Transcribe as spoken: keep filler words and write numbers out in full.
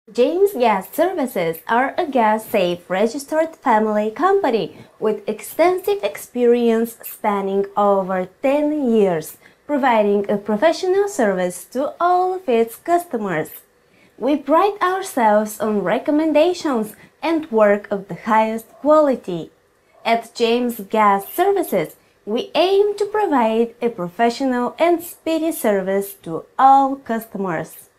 James Gas Services are a gas-safe registered family company with extensive experience spanning over ten years, providing a professional service to all of its customers. We pride ourselves on recommendations and work of the highest quality. At James Gas Services, we aim to provide a professional and speedy service to all customers.